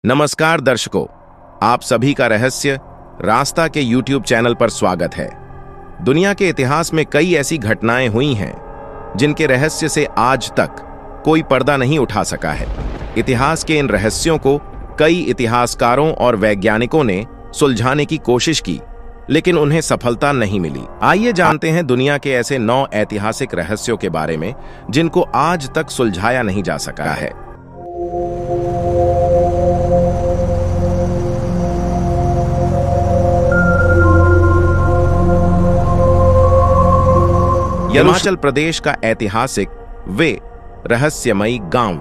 नमस्कार दर्शकों, आप सभी का रहस्य रास्ता के YouTube चैनल पर स्वागत है। दुनिया के इतिहास में कई ऐसी घटनाएं हुई हैं जिनके रहस्य से आज तक कोई पर्दा नहीं उठा सका है। इतिहास के इन रहस्यों को कई इतिहासकारों और वैज्ञानिकों ने सुलझाने की कोशिश की, लेकिन उन्हें सफलता नहीं मिली। आइए जानते हैं दुनिया के ऐसे 9 ऐतिहासिक रहस्यों के बारे में जिनको आज तक सुलझाया नहीं जा सका है। हिमाचल प्रदेश का ऐतिहासिक वे रहस्यमयी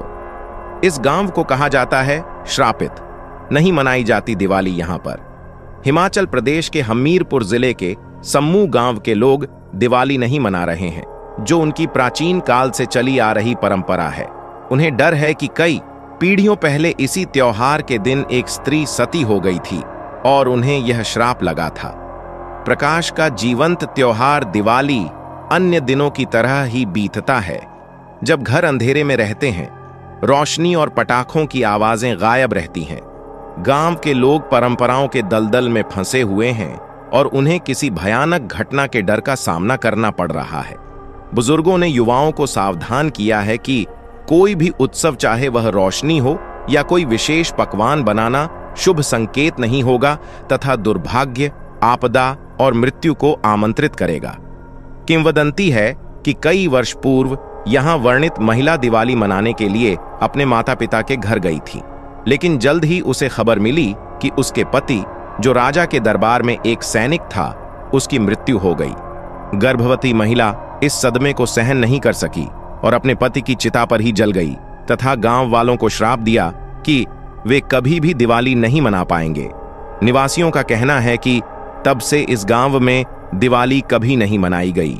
गांव। इस गांव को कहा जाता है श्रापित। नहीं मनाई जाती दिवाली यहां पर। हिमाचल प्रदेश के हमीरपुर जिले के सम्मू गांव के लोग दिवाली नहीं मना रहे हैं, जो उनकी प्राचीन काल से चली आ रही परंपरा है। उन्हें डर है कि कई पीढ़ियों पहले इसी त्योहार के दिन एक स्त्री सती हो गई थी और उन्हें यह श्राप लगा था। प्रकाश का जीवंत त्योहार दिवाली अन्य दिनों की तरह ही बीतता है। जब घर अंधेरे में रहते हैं, रोशनी और पटाखों की आवाजें गायब रहती हैं। गांव के लोग परंपराओं के दलदल में फंसे हुए हैं और उन्हें किसी भयानक घटना के डर का सामना करना पड़ रहा है। बुजुर्गों ने युवाओं को सावधान किया है कि कोई भी उत्सव, चाहे वह रोशनी हो या कोई विशेष पकवान बनाना, शुभ संकेत नहीं होगा तथा दुर्भाग्य, आपदा और मृत्यु को आमंत्रित करेगा। किंवदंती है कि कई वर्ष पूर्व यहां वर्णित महिला दिवाली मनाने के लिए अपने माता पिता के घर गई थी, लेकिन जल्द ही उसे खबर मिली कि उसके पति, जो राजा के दरबार में एक सैनिक था, उसकी मृत्यु हो गई। गर्भवती महिला इस सदमे को सहन नहीं कर सकी और अपने पति की चिता पर ही जल गई तथा गांव वालों को श्राप दिया कि वे कभी भी दिवाली नहीं मना पाएंगे। निवासियों का कहना है कि तब से इस गांव में दिवाली कभी नहीं मनाई गई।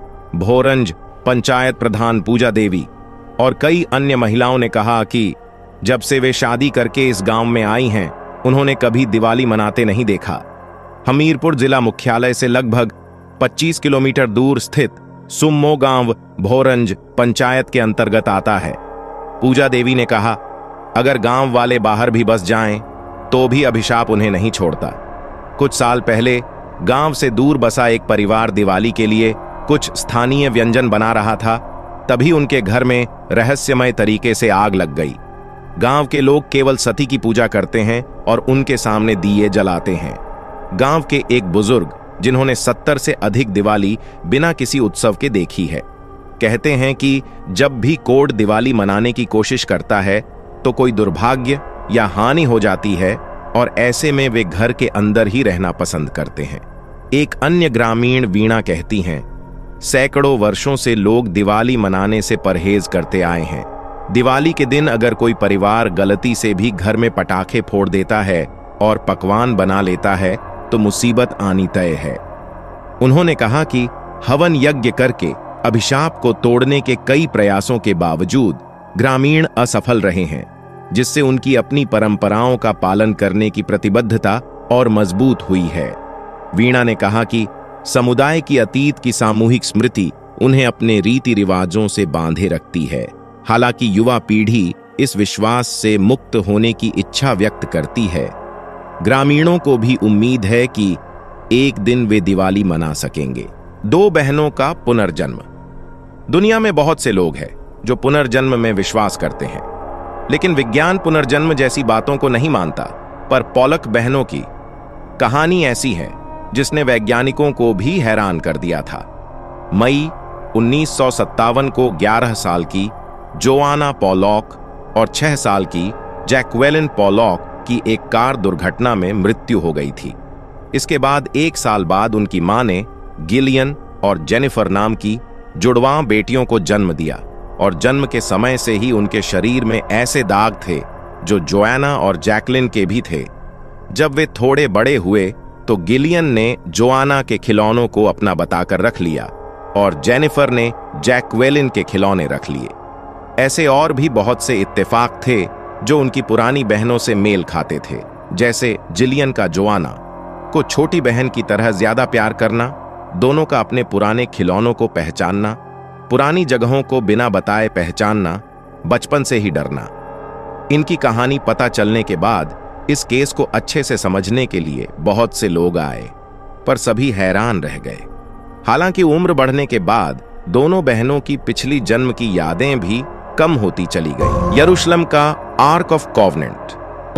भोरंज पंचायत प्रधान पूजा देवी और कई अन्य महिलाओं ने कहा कि जब से वे शादी करके इस गांव में आई हैं, उन्होंने कभी दिवाली मनाते नहीं देखा। हमीरपुर जिला मुख्यालय से लगभग 25 किलोमीटर दूर स्थित सुम्मो गांव भोरंज पंचायत के अंतर्गत आता है। पूजा देवी ने कहा, अगर गांव वाले बाहर भी बस जाएं, तो भी अभिशाप उन्हें नहीं छोड़ता। कुछ साल पहले गांव से दूर बसा एक परिवार दिवाली के लिए कुछ स्थानीय व्यंजन बना रहा था, तभी उनके घर में रहस्यमय तरीके से आग लग गई। गांव के लोग केवल सती की पूजा करते हैं और उनके सामने दिए जलाते हैं। गांव के एक बुजुर्ग, जिन्होंने 70 से अधिक दिवाली बिना किसी उत्सव के देखी है, कहते हैं कि जब भी कोढ़ दिवाली मनाने की कोशिश करता है तो कोई दुर्भाग्य या हानि हो जाती है और ऐसे में वे घर के अंदर ही रहना पसंद करते हैं। एक अन्य ग्रामीण वीणा कहती हैं, सैकड़ों वर्षों से लोग दिवाली मनाने से परहेज करते आए हैं। दिवाली के दिन अगर कोई परिवार गलती से भी घर में पटाखे फोड़ देता है और पकवान बना लेता है तो मुसीबत आनी तय है। उन्होंने कहा कि हवन यज्ञ करके अभिशाप को तोड़ने के कई प्रयासों के बावजूद ग्रामीण असफल रहे हैं, जिससे उनकी अपनी परंपराओं का पालन करने की प्रतिबद्धता और मजबूत हुई है। वीणा ने कहा कि समुदाय की अतीत की सामूहिक स्मृति उन्हें अपने रीति रिवाजों से बांधे रखती है। हालांकि युवा पीढ़ी इस विश्वास से मुक्त होने की इच्छा व्यक्त करती है। ग्रामीणों को भी उम्मीद है कि एक दिन वे दिवाली मना सकेंगे। 2 बहनों का पुनर्जन्म। दुनिया में बहुत से लोग हैं जो पुनर्जन्म में विश्वास करते हैं, लेकिन विज्ञान पुनर्जन्म जैसी बातों को नहीं मानता। पर पॉलक बहनों की कहानी ऐसी है जिसने वैज्ञानिकों को भी हैरान कर दिया था। मई 1957 को 11 साल की जोआना पॉलॉक और 6 साल की जैक्वेलिन पॉलॉक की एक कार दुर्घटना में मृत्यु हो गई थी। इसके बाद 1 साल बाद उनकी मां ने गिलियन और जेनिफर नाम की जुड़वां बेटियों को जन्म दिया और जन्म के समय से ही उनके शरीर में ऐसे दाग थे जो जोआना और जैकलिन के भी थे। जब वे थोड़े बड़े हुए तो गिलियन ने जोआना के खिलौनों को अपना बताकर रख लिया और जेनिफर ने जैक्वेलिन के खिलौने रख लिए। ऐसे और भी बहुत से इत्तेफाक थे जो उनकी पुरानी बहनों से मेल खाते थे, जैसे जिलियन का जोआना को छोटी बहन की तरह ज्यादा प्यार करना, दोनों का अपने पुराने खिलौनों को पहचानना, पुरानी जगहों को बिना बताए पहचानना, बचपन से ही डरना। इनकी कहानी पता चलने के बाद इस केस को अच्छे से समझने के लिए बहुत से लोग आए, पर सभी हैरान रह गए। हालांकि उम्र बढ़ने के बाद दोनों बहनों की पिछली जन्म की यादें भी कम होती चली गई। यरूशलेम का आर्क ऑफ कॉवेनेंट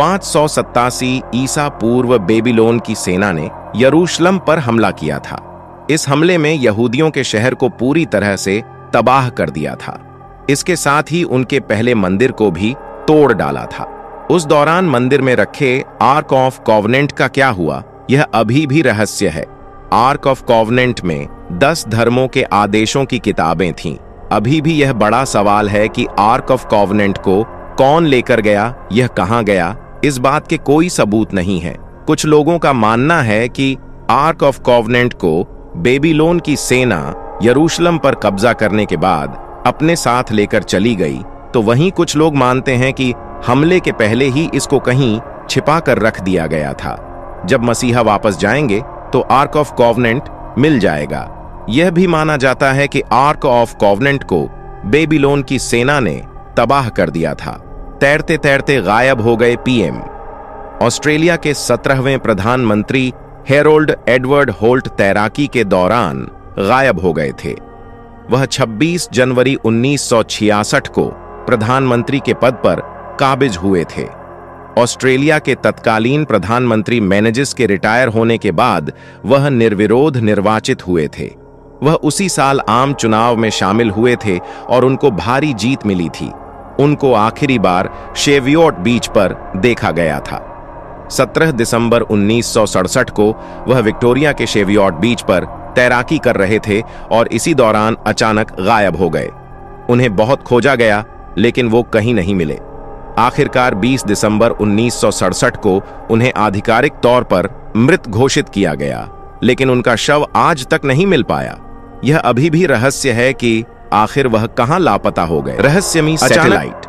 587 ईसा पूर्व बेबीलोन की सेना ने यरूशलेम पर हमला किया था। इस हमले में यहूदियों के शहर को पूरी तरह से तबाह कर दिया था। इसके साथ ही उनके पहले मंदिर को भी तोड़ डाला था। उस दौरान मंदिर में रखे आर्क ऑफ कॉवेनेंट का क्या हुआ, यह अभी भी रहस्य है। आर्क ऑफ कॉवेनेंट में 10 धर्मों के आदेशों की किताबें थीं। अभी भी यह बड़ा सवाल है कि आर्क ऑफ कॉवेनेंट को कौन लेकर गया, यह कहां गया, इस बात के कोई सबूत नहीं है। कुछ लोगों का मानना है कि आर्क ऑफ कॉवेनेंट को बेबीलोन की सेना यरूशलेम पर कब्जा करने के बाद अपने साथ लेकर चली गई, तो वहीं कुछ लोग मानते हैं कि हमले के पहले ही इसको कहीं छिपा कर रख दिया गया था। जब मसीहा वापस जाएंगे तो आर्क ऑफ कॉवेनेंट मिल जाएगा। यह भी माना जाता है कि आर्क ऑफ कॉवेनेंट को बेबीलोन की सेना ने तबाह कर दिया था। तैरते तैरते गायब हो गए पीएम। ऑस्ट्रेलिया के 17वें प्रधानमंत्री हेरोल्ड एडवर्ड होल्ट तैराकी के दौरान गायब हो गए थे। वह 26 जनवरी 1966 को प्रधानमंत्री के पद पर काबिज हुए थे। ऑस्ट्रेलिया के तत्कालीन प्रधानमंत्री मेनेजिस के रिटायर होने के बाद वह निर्विरोध निर्वाचित हुए थे। वह उसी साल आम चुनाव में शामिल हुए थे और उनको भारी जीत मिली थी। उनको आखिरी बार शेवियोट बीच पर देखा गया था। 17 दिसंबर 1967 को वह विक्टोरिया के शेवियोट बीच पर तैराकी कर रहे थे और इसी दौरान अचानक गायब हो गए। उन्हें बहुत खोजा गया, लेकिन वो कहीं नहीं मिले। आखिरकार 20 दिसंबर 1967 को उन्हें आधिकारिक तौर पर मृत घोषित किया गया, लेकिन उनका शव आज तक नहीं मिल पाया। यह अभी भी रहस्य है कि आखिर वह कहां लापता हो गए। रहस्यमयी सैटेलाइट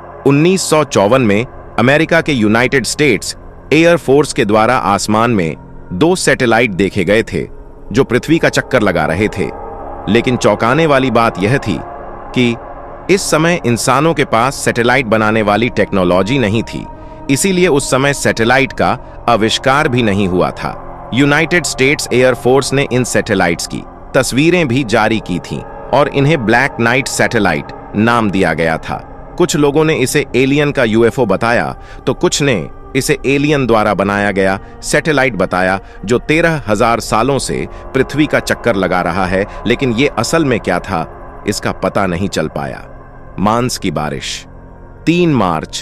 1954 में अमेरिका के यूनाइटेड स्टेट्स एयर फोर्स के द्वारा आसमान में 2 सैटेलाइट देखे गए थे जो पृथ्वी का चक्कर लगा रहे थे। लेकिन चौंकाने वाली बात यह थी कि इस समय इंसानों के पास सैटेलाइट बनाने वाली टेक्नोलॉजी नहीं थी, इसीलिए उस समय सैटेलाइट का आविष्कार भी नहीं हुआ था। यूनाइटेड स्टेट्स एयर फोर्स ने इन सैटेलाइट्स की तस्वीरें भी जारी की थीं और इन्हें ब्लैक नाइट सैटेलाइट नाम दिया गया था। कुछ लोगों ने इसे एलियन का यूएफओ बताया, तो कुछ ने इसे एलियन द्वारा बनाया गया सैटेलाइट बताया जो 13,000 सालों से पृथ्वी का चक्कर लगा रहा है। लेकिन ये असल में क्या था, इसका पता नहीं चल पाया। मांस की बारिश 3 मार्च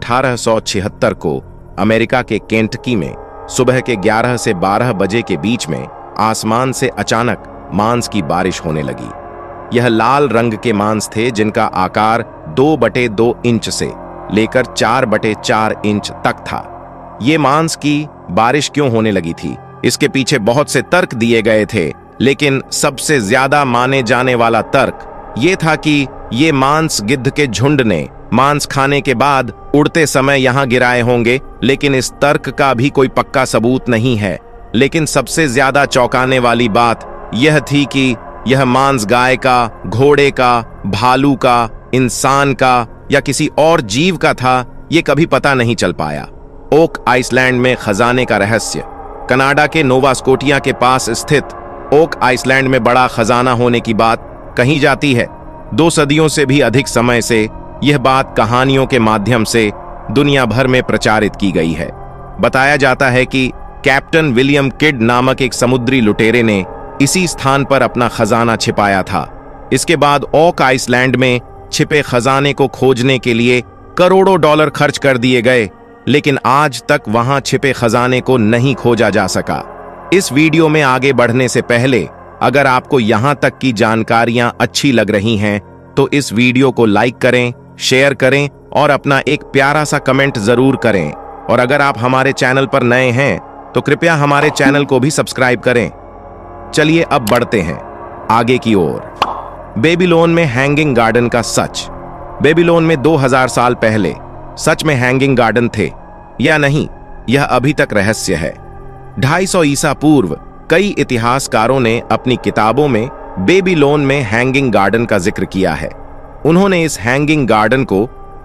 1876 को अमेरिका के केंटकी में सुबह के 11 से 12 बजे के बीच में आसमान से अचानक मांस की बारिश होने लगी। यह लाल रंग के मांस थे जिनका आकार 2/2 इंच से लेकर 4/4 इंच तक था। ये मांस की बारिश क्यों होने लगी थी, इसके पीछे बहुत से तर्क दिए गए थे, लेकिन सबसे ज्यादा माने जाने वाला तर्क ये था कि ये मांस गिद्ध के झुंड ने मांस खाने के बाद उड़ते समय यहां गिराए होंगे। लेकिन इस तर्क का भी कोई पक्का सबूत नहीं है। लेकिन सबसे ज्यादा चौंकाने वाली बात यह थी कि यह मांस गाय का, घोड़े का, भालू का, इंसान का या किसी और जीव का था, ये कभी पता नहीं चल पाया। ओक आइसलैंड में खजाने का रहस्य। कनाडा के नोवा स्कोटिया के पास स्थित ओक आइसलैंड में बड़ा खजाना होने की बात कही जाती है। 2 सदियों से भी अधिक समय से यह बात कहानियों के माध्यम से दुनिया भर में प्रचारित की गई है। बताया जाता है कि कैप्टन विलियम किड नामक एक समुद्री लुटेरे ने इसी स्थान पर अपना खजाना छिपाया था। इसके बाद ओक आइसलैंड में छिपे खजाने को खोजने के लिए करोड़ों डॉलर खर्च कर दिए गए, लेकिन आज तक वहां छिपे खजाने को नहीं खोजा जा सका। इस वीडियो में आगे बढ़ने से पहले अगर आपको यहां तक की जानकारियां अच्छी लग रही हैं तो इस वीडियो को लाइक करें, शेयर करें और अपना एक प्यारा सा कमेंट जरूर करें। और अगर आप हमारे चैनल पर नए हैं तो कृपया हमारे चैनल को भी सब्सक्राइब करें। चलिए अब बढ़ते हैं आगे की ओर। बेबीलोन में हैंगिंग गार्डन का सच। बेबीलोन में 2000 साल पहले सच में हैंगिंग गार्डन थे या नहीं, यह अभी तक रहस्य है। 250 ईसा पूर्व कई इतिहासकारों ने अपनी किताबों में बेबीलोन में हैंगिंग गार्डन का जिक्र किया है। उन्होंने इस हैंगिंग गार्डन को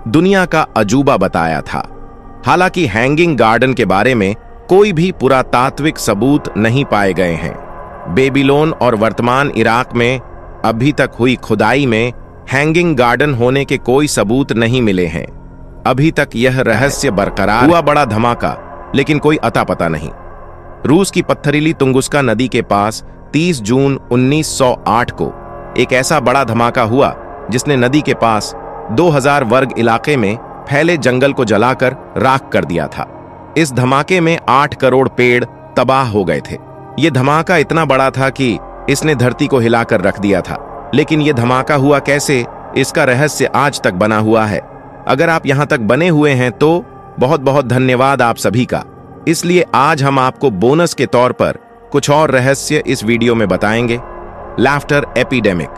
दुनिया का अजूबा बताया था। हालांकि हैंगिंग गार्डन के बारे में कोई भी पुरातात्विक सबूत नहीं पाए गए हैं। बेबीलोन और वर्तमान इराक में अभी तक हुई खुदाई में हैंगिंग गार्डन होने के कोई सबूत नहीं मिले हैं। अभी तक यह रहस्य बरकरार हुआ बड़ा धमाका, लेकिन कोई अता पता नहीं। रूस की पत्थरीली तुंगुस्का नदी के पास 30 जून 1908 को एक ऐसा बड़ा धमाका हुआ जिसने नदी के पास 2000 वर्ग इलाके में फैले जंगल को जलाकर राख कर दिया था। इस धमाके में 8 करोड़ पेड़ तबाह हो गए थे। यह धमाका इतना बड़ा था कि इसने धरती को हिलाकर रख दिया था। लेकिन यह धमाका हुआ कैसे, इसका रहस्य आज तक बना हुआ है। अगर आप यहां तक बने हुए हैं तो बहुत बहुत धन्यवाद आप सभी का। इसलिए आज हम आपको बोनस के तौर पर कुछ और रहस्य इस वीडियो में बताएंगे। Laughter epidemic.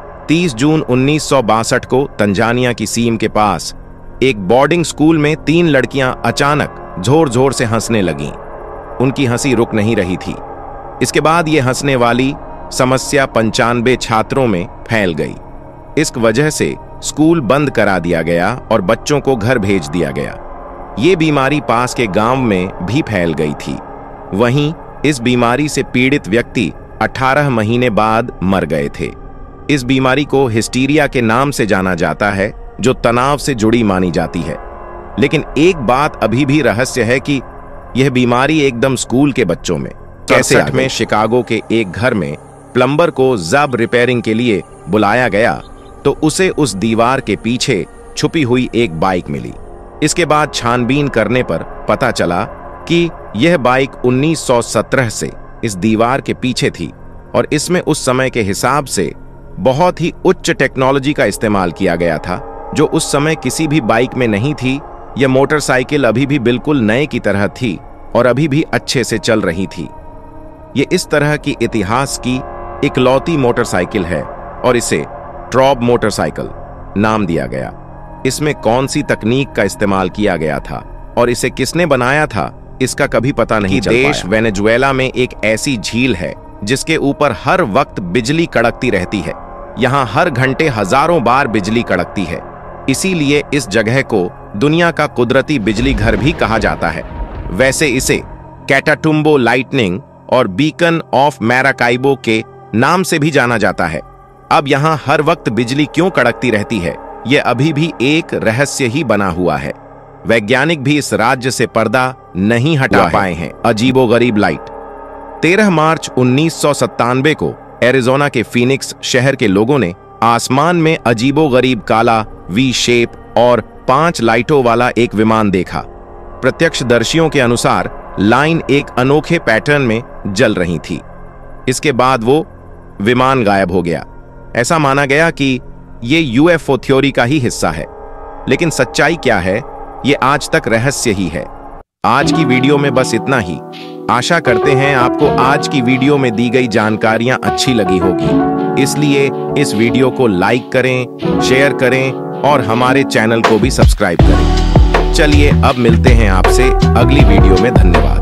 30 जून 1962 को तंजानिया की सीम के पास एक बोर्डिंग स्कूल में 3 लड़कियां अचानक जोर जोर से हंसने लगीं। उनकी हंसी रुक नहीं रही थी। इसके बाद यह हंसने वाली समस्या 95 छात्रों में फैल गई। इस वजह से स्कूल बंद करा दिया गया और बच्चों को घर भेज दिया गया। ये बीमारी पास के गांव में भी फैल गई थी। वहीं इस बीमारी से पीड़ित व्यक्ति 18 महीने बाद मर गए थे। इस बीमारी को हिस्टीरिया के नाम से जाना जाता है, जो तनाव से जुड़ी मानी जाती है। लेकिन एक बात अभी भी रहस्य है कि यह बीमारी एकदम स्कूल के बच्चों में कैसे आ गई। में शिकागो के एक घर में प्लम्बर को जब रिपेयरिंग के लिए बुलाया गया तो उसे उस दीवार के पीछे छुपी हुई एक बाइक मिली। इसके बाद छानबीन करने पर पता चला कि यह बाइक 1917 से इस दीवार के पीछे थी और इसमें उस समय के हिसाब से बहुत ही उच्च टेक्नोलॉजी का इस्तेमाल किया गया था, जो उस समय किसी भी बाइक में नहीं थी। यह मोटरसाइकिल अभी भी बिल्कुल नए की तरह थी और अभी भी अच्छे से चल रही थी। ये इस तरह की इतिहास की इकलौती मोटरसाइकिल है और इसे ट्रॉब मोटरसाइकिल नाम दिया गया। इसमें कौन सी तकनीक का इस्तेमाल किया गया था और इसे किसने बनाया था, इसका कभी पता नहीं चल पाया। देश वेनेजुएला में एक ऐसी झील है जिसके ऊपर हर वक्त बिजली कड़कती रहती है। यहाँ हर घंटे हजारों बार बिजली कड़कती है। इसीलिए इस जगह को दुनिया का कुदरती बिजली घर भी कहा जाता है। वैसे इसे कैटाटुम्बो लाइटनिंग और बीकन ऑफ मैराकाइबो के नाम से भी जाना जाता है। अब यहाँ हर वक्त बिजली क्यों कड़कती रहती है, यह अभी भी एक रहस्य ही बना हुआ है। वैज्ञानिक भी इस राज्य से पर्दा नहीं हटा पाए हैं। अजीबोगरीब लाइट। 13 मार्च 1997 को एरिज़ोना के फीनिक्स शहर के लोगों ने आसमान में अजीबोगरीब काला वी शेप और 5 लाइटों वाला एक विमान देखा। प्रत्यक्षदर्शियों के अनुसार लाइन एक अनोखे पैटर्न में जल रही थी। इसके बाद वो विमान गायब हो गया। ऐसा माना गया कि ये यूएफओ थ्योरी का ही हिस्सा है, लेकिन सच्चाई क्या है ये आज तक रहस्य ही है। आज की वीडियो में बस इतना ही। आशा करते हैं आपको आज की वीडियो में दी गई जानकारियां अच्छी लगी होगी। इसलिए इस वीडियो को लाइक करें, शेयर करें और हमारे चैनल को भी सब्सक्राइब करें। चलिए अब मिलते हैं आपसे अगली वीडियो में। धन्यवाद।